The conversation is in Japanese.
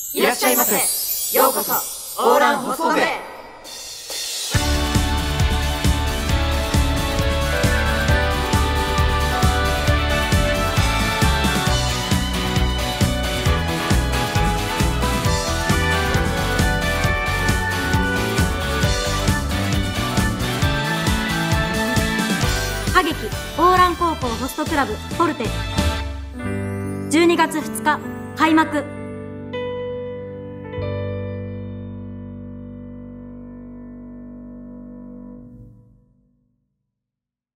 いらっしゃいませ。ようこそオーラン放送部へ。 歌劇オーラン高校ホストクラブフォルテ12月2日開幕。